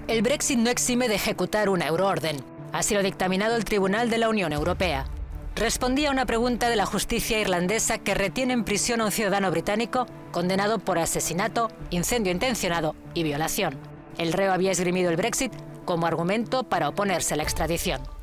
El Brexit no exime de ejecutar una euroorden. Así lo ha dictaminado el Tribunal de la Unión Europea. Respondía a una pregunta de la justicia irlandesa que retiene en prisión a un ciudadano británico condenado por asesinato, incendio intencionado y violación. El reo había esgrimido el Brexit como argumento para oponerse a la extradición.